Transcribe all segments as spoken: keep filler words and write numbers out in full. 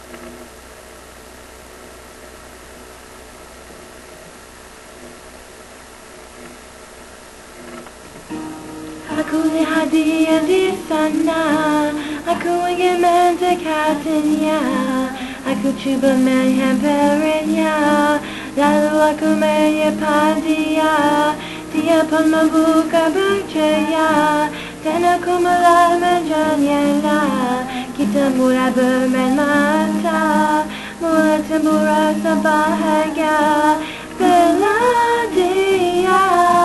Aku lihat dia di sana, aku ingin mendekatinya, aku cuba menghampirinya, lalu aku menyapa dia, dia pun membuka berjaya, dan aku mulai menjanyanya, kita mulai bermain mata, mulai tumbuh rasa bahagia, bila dia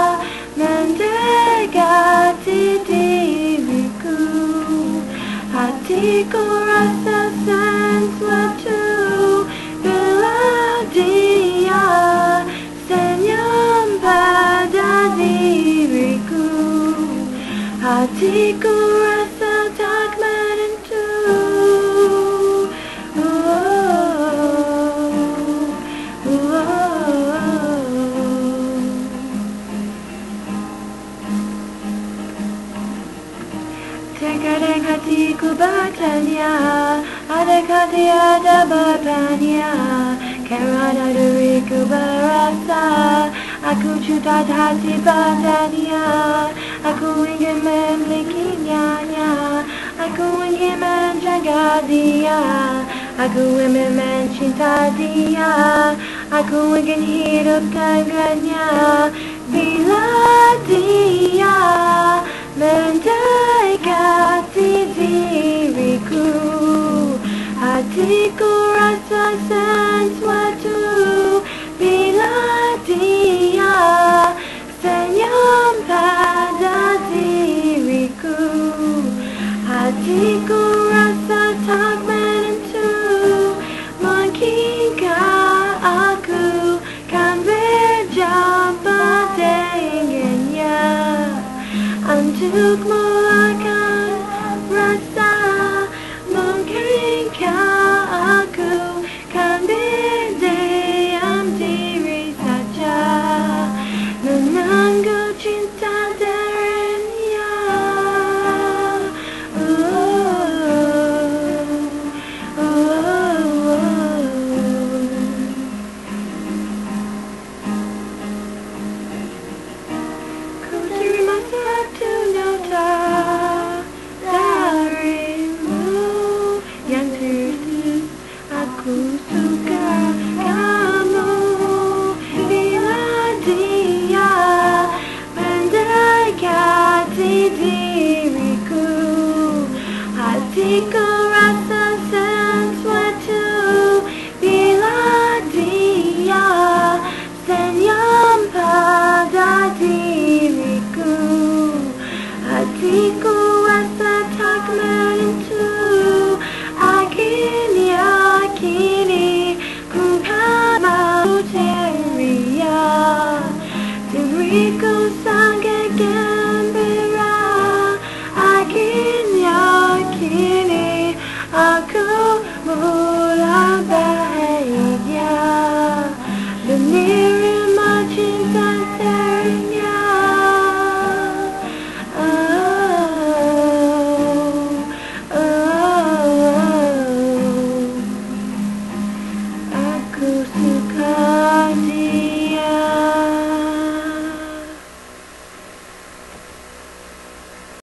mendekati diriku, hatiku rasa sesuatu. Bila dia senyum pada diriku, hatiku rasa tak menentu. Terkadang hatiku bertanya, adakah tiada bebannya? Kerana diriku berasa, aku cinta hati padanya. Aku ingin memilikinya, aku ingin menjaga dia, aku ingin mencinta dia, aku ingin hidup dengannya. Bila dia mendekati diriku, hatiku rasa sesuatu. Bila dia senyum pada diriku, hatiku rasa tak menentu. Mungkinkah aku kan berjumpa dengannya untuk